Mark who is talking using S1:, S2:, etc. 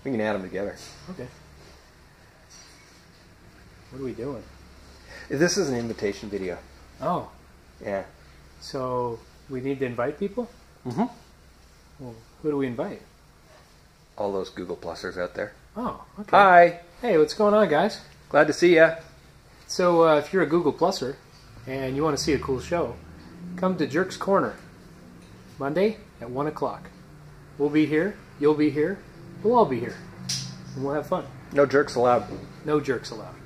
S1: We can add them together.
S2: Okay. What are we doing?
S1: This is an invitation video.
S2: Oh.
S1: Yeah.
S2: So we need to invite people?
S1: Mm-hmm.
S2: Well, who do we invite?
S1: All those Google Plusers out there.
S2: Oh, okay.
S1: Hi.
S2: Hey, what's going on, guys?
S1: Glad to see ya.
S2: So if you're a Google Pluser and you want to see a cool show, come to Jerks Corner, Monday at 1 o'clock. We'll be here, you'll be here, we'll all be here, and we'll have fun.
S1: No jerks allowed.
S2: No jerks allowed.